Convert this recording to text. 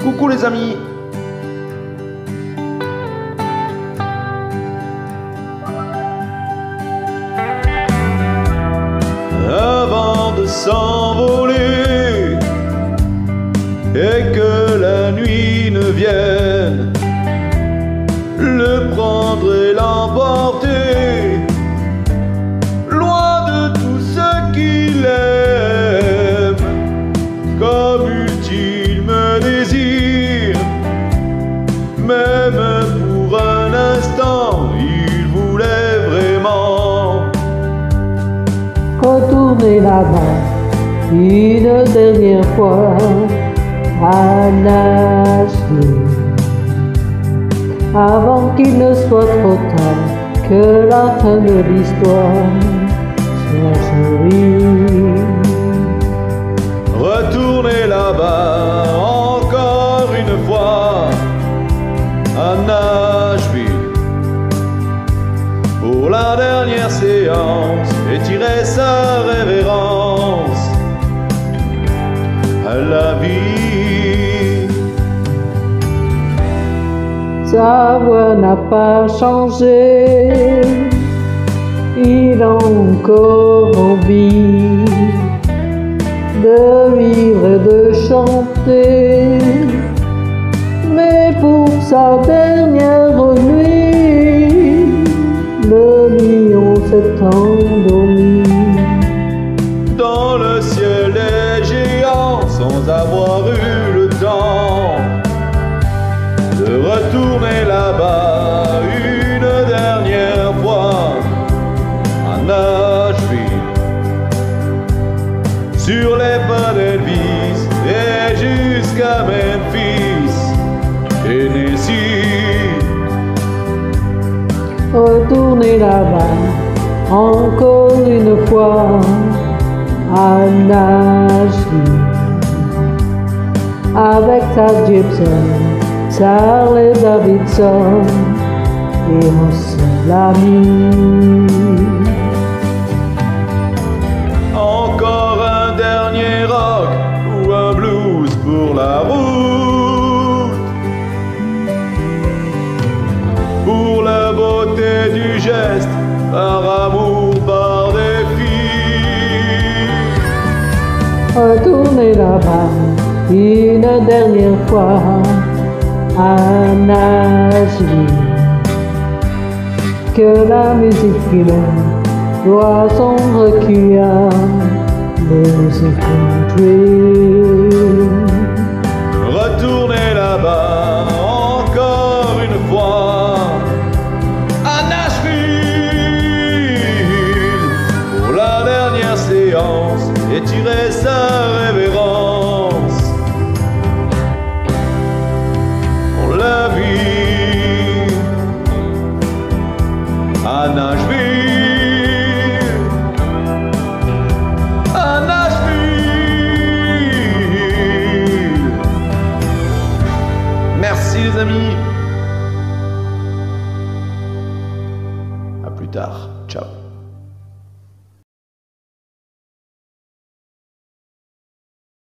Coucou les amis. Avant de s'envoler et que la nuit ne vienne, le prendre et l'emporter loin de tout ce qu'il aime, comme ultime désir. Même pour un instant, il voulait vraiment retourner là-bas une dernière fois à Nashville, avant qu'il ne soit trop tard, que la fin de l'histoire soit jolie. Retourner là-bas encore une fois à Nashville pour la dernière séance et tirer sa révérence à la vie. Sa voix n'a pas changé, il a encore envie de vivre et de chanter, mais pour sa dernière nuit, le lion s'est endormi. Dans le ciel des géants, sans avoir eu le temps de retourner là-bas une dernière fois à Nashville, sur les pas d'Elvis et jusqu'à Memphis, Tennessee. Retourner là-bas encore une fois à Nashville, avec sa Gibson, Harley Davidson et un seul ami. Encore un dernier rock ou un blues pour la route, pour la beauté du geste, par amour, par défi. Retourner là-bas une dernière fois à Nashville, que la musique humaine doit son requiem, music country. Retourner là-bas encore une fois à Nashville pour la dernière séance et tirer sa révérence pour la vie à Nashville. À Nashville. Merci les amis. À plus tard. Ciao.